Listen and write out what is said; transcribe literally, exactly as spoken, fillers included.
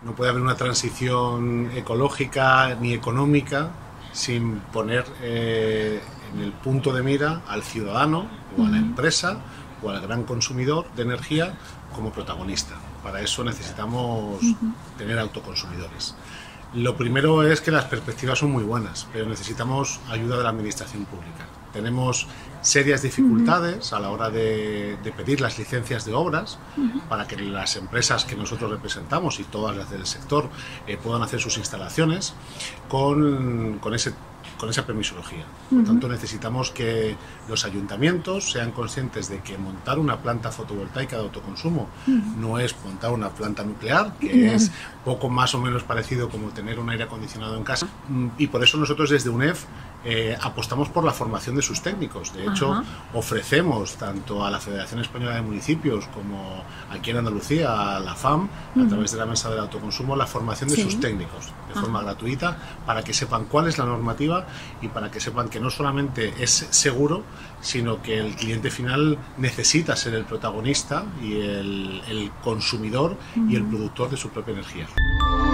no puede haber una transición ecológica ni económica sin poner eh, en el punto de mira al ciudadano o a la empresa o al gran consumidor de energía como protagonista. Para eso necesitamos uh-huh. tener autoconsumidores. Lo primero es que las perspectivas son muy buenas, pero necesitamos ayuda de la administración pública. Tenemos serias dificultades a la hora de, de pedir las licencias de obras uh-huh. para que las empresas que nosotros representamos y todas las del sector eh, puedan hacer sus instalaciones con, con, ese, con esa permisología. Por uh-huh. tanto, necesitamos que los ayuntamientos sean conscientes de que montar una planta fotovoltaica de autoconsumo uh-huh. no es montar una planta nuclear, que uh-huh. es poco más o menos parecido como tener un aire acondicionado en casa. Y por eso nosotros desde U N E F Eh, apostamos por la formación de sus técnicos. De hecho, Ajá. ofrecemos tanto a la Federación Española de Municipios como aquí en Andalucía, a la F A M, uh-huh. a través de la Mesa del Autoconsumo, la formación de sí. sus técnicos de Ajá. forma gratuita, para que sepan cuál es la normativa y para que sepan que no solamente es seguro, sino que el cliente final necesita ser el protagonista y el, el consumidor uh-huh. y el productor de su propia energía.